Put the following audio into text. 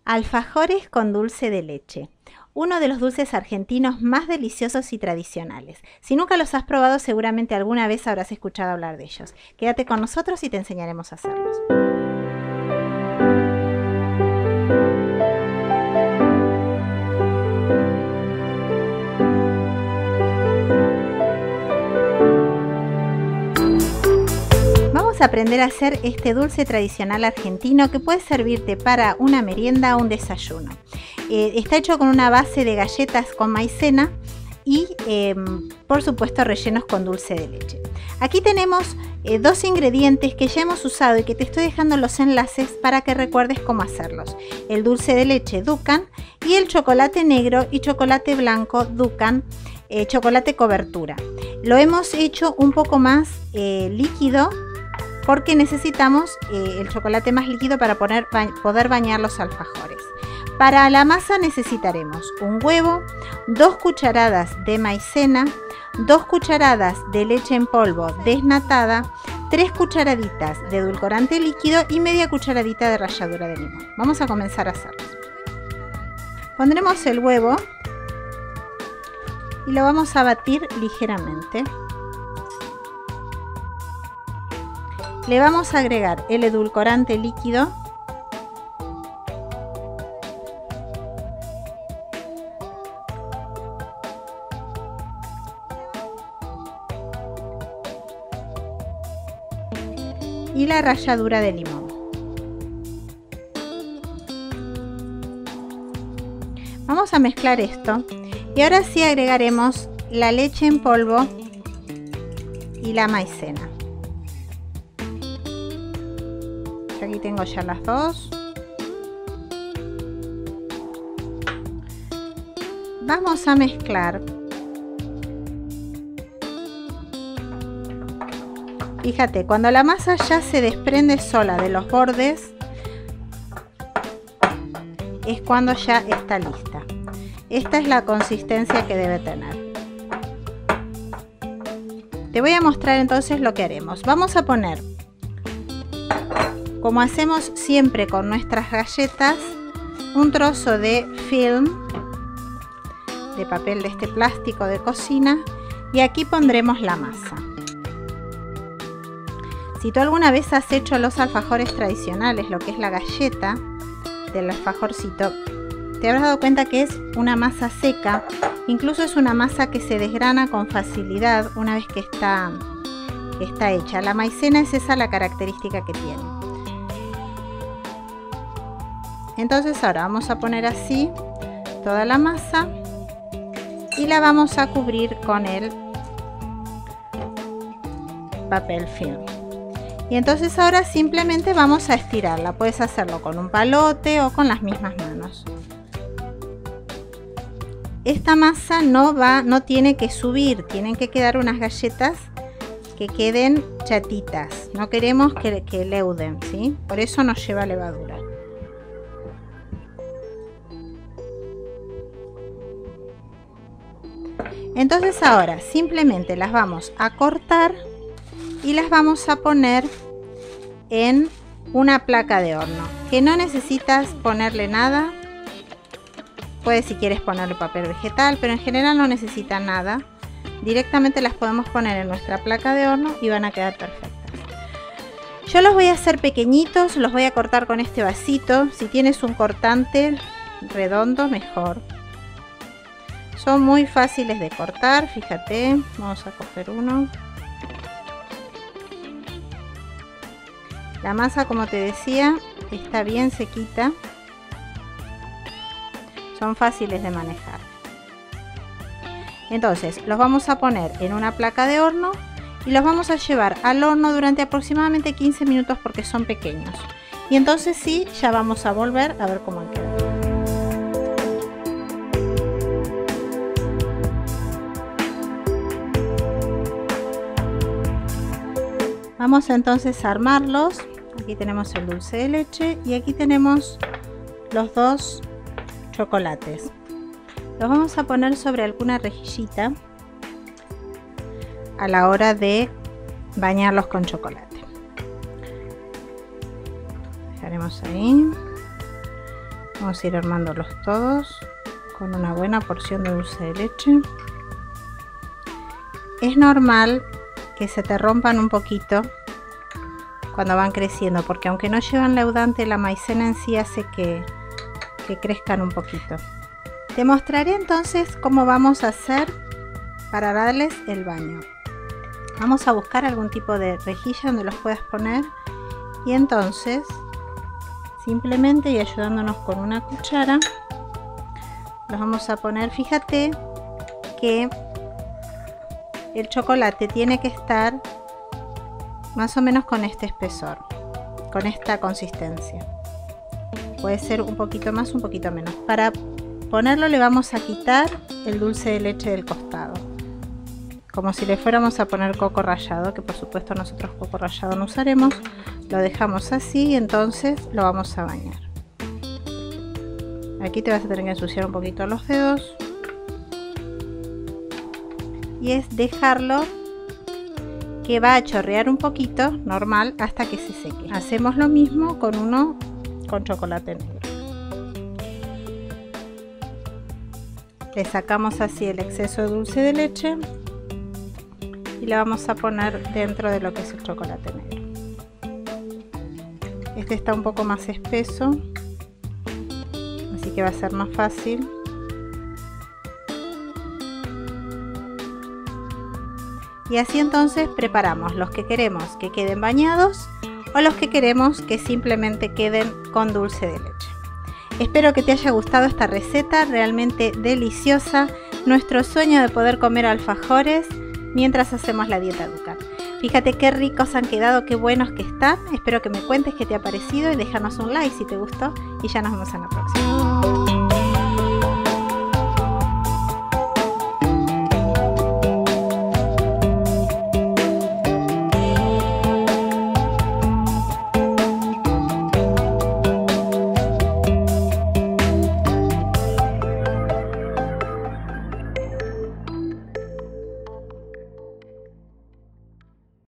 Alfajores con dulce de leche, uno de los dulces argentinos más deliciosos y tradicionales. Si nunca los has probado, seguramente alguna vez habrás escuchado hablar de ellos. Quédate con nosotros y te enseñaremos a hacerlos. Vamos a aprender a hacer este dulce tradicional argentino que puede servirte para una merienda o un desayuno. Está hecho con una base de galletas con maicena y por supuesto rellenos con dulce de leche. Aquí tenemos dos ingredientes que ya hemos usado y que te estoy dejando los enlaces para que recuerdes cómo hacerlos. El dulce de leche Dukan y el chocolate negro y chocolate blanco Dukan, chocolate cobertura. Lo hemos hecho un poco más líquido porque necesitamos el chocolate más líquido para poder bañar los alfajores. Para la masa necesitaremos un huevo, 2 cucharadas de maicena, 2 cucharadas de leche en polvo desnatada, 3 cucharaditas de edulcorante líquido y media cucharadita de ralladura de limón. Vamos a comenzar a hacerlos. Pondremos el huevo y lo vamos a batir ligeramente. Le vamos a agregar el edulcorante líquido y la ralladura de limón. Vamos a mezclar esto y ahora sí agregaremos la leche en polvo y la maicena. Aquí tengo ya las dos. Vamos a mezclar. Fíjate, cuando la masa ya se desprende sola de los bordes, es cuando ya está lista. Esta es la consistencia que debe tener. Te voy a mostrar entonces lo que haremos. Vamos a poner, como hacemos siempre con nuestras galletas, un trozo de film, de papel de este plástico de cocina, y aquí pondremos la masa. Si tú alguna vez has hecho los alfajores tradicionales, lo que es la galleta del alfajorcito, te habrás dado cuenta que es una masa seca, incluso es una masa que se desgrana con facilidad una vez que está hecha. La maicena es esa la característica que tiene. Entonces ahora vamos a poner así toda la masa y la vamos a cubrir con el papel film. Y entonces ahora simplemente vamos a estirarla. Puedes hacerlo con un palote o con las mismas manos. Esta masa no tiene que subir, tienen que quedar unas galletas que queden chatitas. No queremos que leuden, ¿sí? Por eso nos lleva levadura. Entonces ahora simplemente las vamos a cortar y las vamos a poner en una placa de horno, que no necesitas ponerle nada. Puedes, si quieres, ponerle papel vegetal, pero en general no necesitan nada. Directamente las podemos poner en nuestra placa de horno y van a quedar perfectas. Yo los voy a hacer pequeñitos, los voy a cortar con este vasito. Si tienes un cortante redondo, mejor. Son muy fáciles de cortar, fíjate. Vamos a coger uno. La masa, como te decía, está bien sequita. Son fáciles de manejar. Entonces los vamos a poner en una placa de horno y los vamos a llevar al horno durante aproximadamente 15 minutos porque son pequeños. Y entonces sí, ya vamos a volver a ver cómo han quedado. Vamos entonces a armarlos. Aquí tenemos el dulce de leche y aquí tenemos los dos chocolates. Los vamos a poner sobre alguna rejillita a la hora de bañarlos con chocolate. Dejaremos ahí. Vamos a ir armándolos todos con una buena porción de dulce de leche. Es normal que se te rompan un poquito cuando van creciendo, porque aunque no llevan leudante, la maicena en sí hace que crezcan un poquito. Te mostraré entonces cómo vamos a hacer para darles el baño. Vamos a buscar algún tipo de rejilla donde los puedas poner y entonces simplemente y ayudándonos con una cuchara los vamos a poner. Fíjate que el chocolate tiene que estar más o menos con este espesor, con esta consistencia. Puede ser un poquito más, un poquito menos. Para ponerlo le vamos a quitar el dulce de leche del costado, como si le fuéramos a poner coco rallado, que por supuesto nosotros coco rallado no usaremos. Lo dejamos así y entonces lo vamos a bañar. Aquí te vas a tener que ensuciar un poquito los dedos y es dejarlo que va a chorrear un poquito, normal, hasta que se seque. Hacemos lo mismo con uno con chocolate negro. Le sacamos así el exceso de dulce de leche y le vamos a poner dentro de lo que es el chocolate negro. Este está un poco más espeso, así que va a ser más fácil. Y así entonces preparamos los que queremos que queden bañados o los que queremos que simplemente queden con dulce de leche. Espero que te haya gustado esta receta realmente deliciosa, nuestro sueño de poder comer alfajores mientras hacemos la dieta Dukan. Fíjate qué ricos han quedado, qué buenos que están. Espero que me cuentes qué te ha parecido y déjanos un like si te gustó y ya nos vemos en la próxima.